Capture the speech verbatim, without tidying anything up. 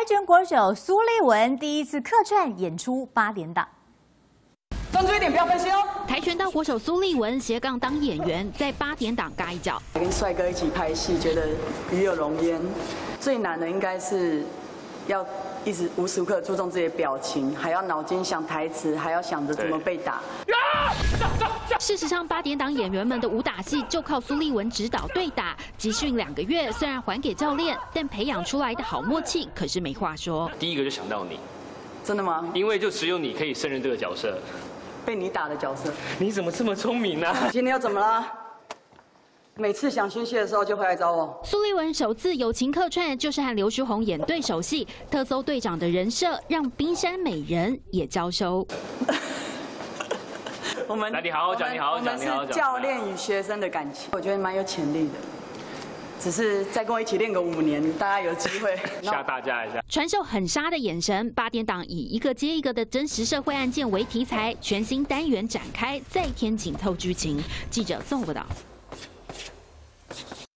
拳国手苏丽文第一次客串演出八点档。 专注一点，不要分心哦。 跆拳道国手苏丽文斜杠当演员，在八点档嘎一脚。 跟帅哥一起拍戏，觉得与有荣焉。最难的应该是要一直无时无刻注重自己的表情，还要脑筋想台词，还要想着怎么被打。 事实上，八点档演员们的武打戏就靠苏丽文指导对打，集训两个月，虽然还给教练，但培养出来的好默契可是没话说。 第一个就想到你， 真的吗？ 因为就只有你可以胜任这个角色。 被你打的角色， 你怎么这么聪明呢、啊？ 今天又怎么了？每次想宣泄的时候就回来找我。 苏丽文首次友情客串就是和刘书宏演对手戏，特搜队长的人设让冰山美人也娇羞。 我们来，你好好讲，你好好讲，你好好讲。 我们是教练与学生的感情，我觉得蛮有潜力的。 只是再跟我一起练个五年，大家有机会吓大家一下。 传授很杀的眼神，八点档以一个接一个的真实社会案件为题材，全新单元展开，再添紧凑剧情。记者综合报道。